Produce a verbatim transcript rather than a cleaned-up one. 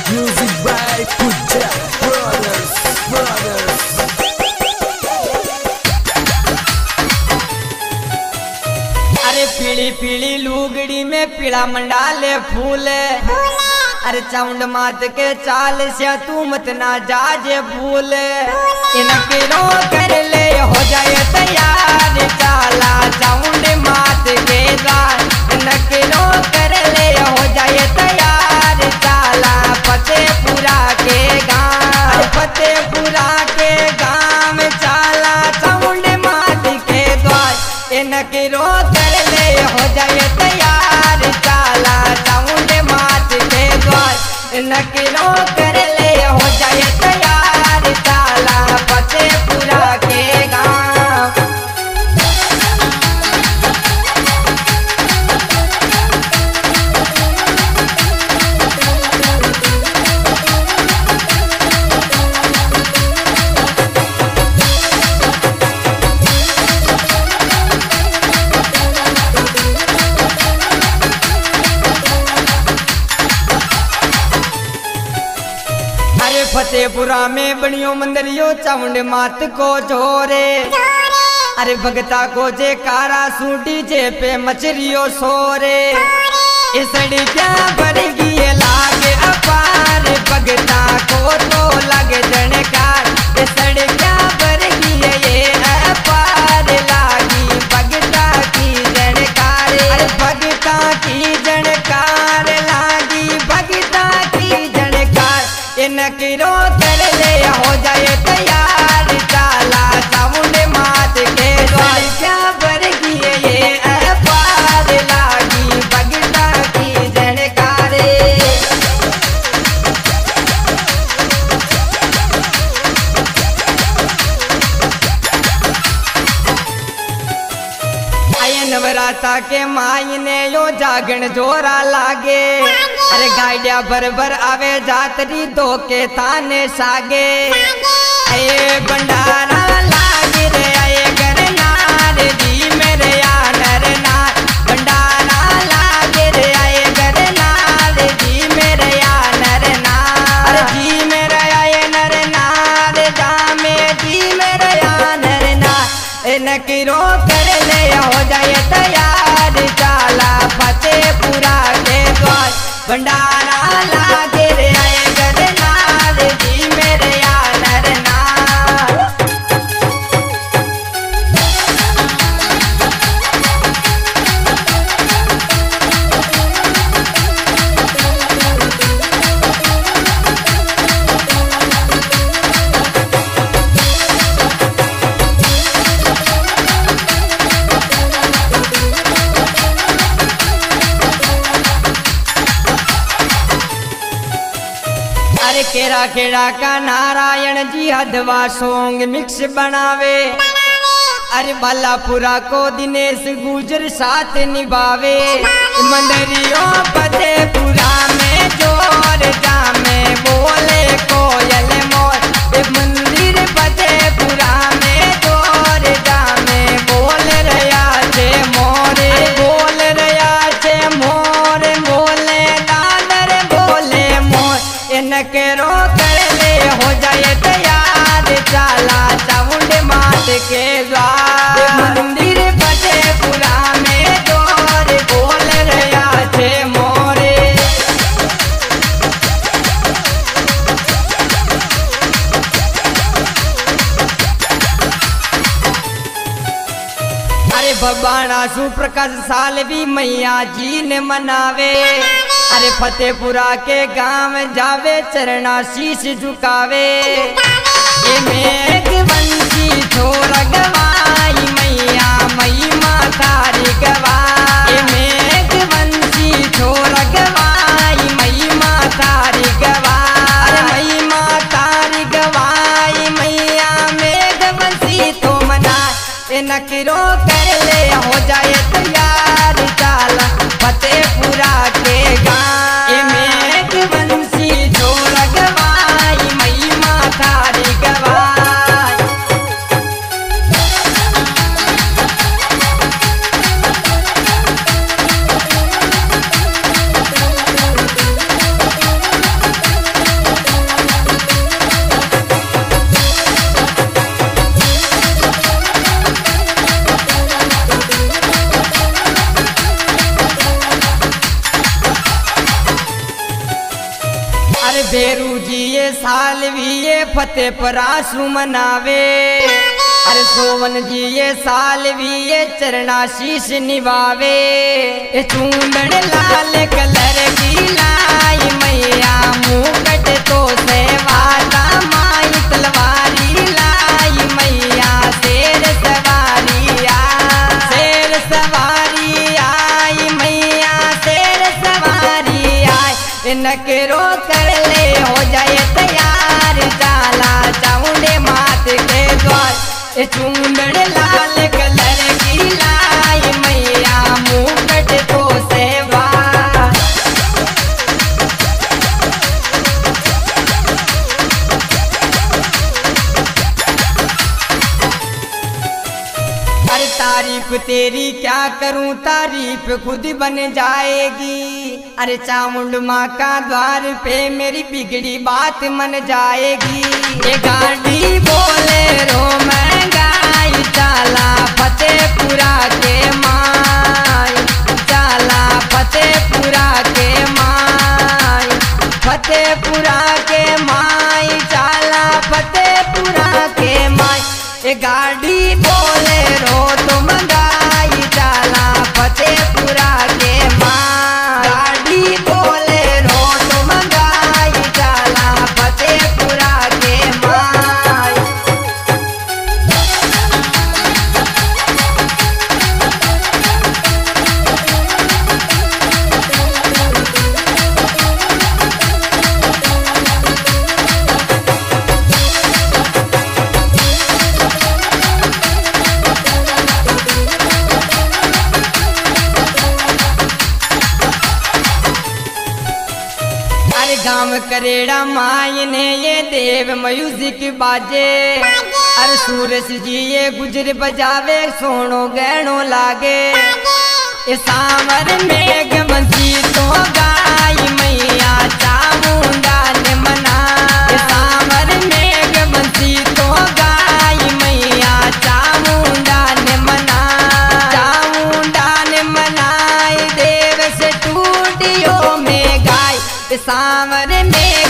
Music by Pujja Brothers, Brothers. अरे पीली पीली लुगड़ी में पीला मंडाले फूल, अरे चाउंड मात के चाल से तू मत ना जाजे भूल। इनके रो कर ले हो जाए तैयार, चाला चाउंड मात के दाल। इनके रो कर ले हो जाए तैयार, चाला फतेहपुरा के गाँव, फतेहपुरा के गाँव चाला चाउंड मात के द्वार। इनके रो कर ले हो जाए तैयार, चाला चाउंड मात के द्वार। इनके रो कर ले हो जाए तैयार, चाला फतेहपुरा के गाँव। अरे फतेहपुरा में बनियो मंदिरियो चामुंड मात को जोरे, अरे भगता को जे कारा सूटी जे पे मछरियो सोरे। इस क्या बरगी लागे अपार, भगता को तो लगे जनकार। इस क्या बरगी ये अपार, लागी भगता की जनकार। अरे भगता की जनकार, लागी भगता की जनकार। इनकी रो कर ले हो जाए तैयार, चाला चामुंड मात के द्वार। क्या बरगी ये अपार, लागी भगता की जनकारे। आये नवराता के मायने यो जागण जोरा लागे, अरे गाड़िया भर भर आवे जातरी दो के थाने सागे। आये भंडारा लागे रे, आये गरनार जी मेरे यार नार। भंडारा लागे रे, आये गरनार जी मेरे यार नार। अरे जी मेरे आये नर नार, जामे जी मेरे यार नार। इनकी रो कर ले हो जाए तैयार, चाला फतेहपुरा के द्वार। भंडारा लागे रे, आए गरनार जी मेरे यार नार। अरे केरा केड़ा का नारायण जी हदवा सॉन्ग मिक्स बनावे, अरे बालापुरा को दिनेश गुजर साथ निभावे। मंदिरियों फतेहपुरा में जोर जामे बोले कोयल मोर। मंदिर फतेहपुरा में जोर जामे बोल रया छे मोरे, बोल रया छे मोर, बोले दादर बोले मोर। इनके रो कर ले हो जाए तैयार, चाला चामुंड मात के द्वार। मंदिर फतेहपुरा में जोर बोल रया छे मोरे। अरे भगवाना सुप्रकाश साल भी मैया जी ने मनावे, अरे फतेहपुरा के गांव जावे चरना शीश झुकावे। ये मेघ वंशी छोर गवाई मैया मई मातारी गवाई। ये मेघ वंशी छोर गवाई मई मातारी गवाई। अरे मई मातारी गवाई मैया मेघ वंशी तो मना। इनकी रो कर ले हो जाए तैयार, चाला फतेहपुरा के गाँव। ये मेघ वंशी छोर गवाई मई मातारी गवाई। अरे बेरू जी ये साल भी ये फतेह परासु मनावे। अरे सोवन जी ये साल भी ये चरणाशीष निभावे। ये चूंदड़ लाल कलर की लाई मैया मुकट तो सेवाता माई तलवारी लाई मैया शेर सवारी आई शेर सवारी आई मैया शेर सवारी आई। नकरो कर ले हो जाए तैयार जाला चामुंडे मात के द्वार। चूंदड़ लाल कलर की लाई मैया मुकट तो सेवा। अरे तारीफ तेरी क्या करूं तारीफ खुद बन जाएगी। अरे चामुंड माँ का द्वार पे मेरी बिगड़ी बात मन जाएगी। ये गाड़ी बोले रो महंगाई चाला फतेहपुरा के माई चाला फतेहपुरा के माई फतेहपुरा के माई चाला फतेहपुरा के माई। ये गाड़ी बोले रो तो महंगाई चाला फतेहपुरा के माई गाड़ी बोले रो तो महंगाई चाला फतेहपुरा के माई। गाँव करेड़ा मायने ये देव म्यूजिक बाजे। अरे सूरज जी ये गुजर बजावे सोनो गहनो लागे। ये सावर मेघ बंसी तो गाई मैया चामुंडा ने मना। ये सावर मेघ बंसी तो गाई मैया चामुंडा ने मना चामुंडा ने मनाई देव से टूटियो में गाय। सावर में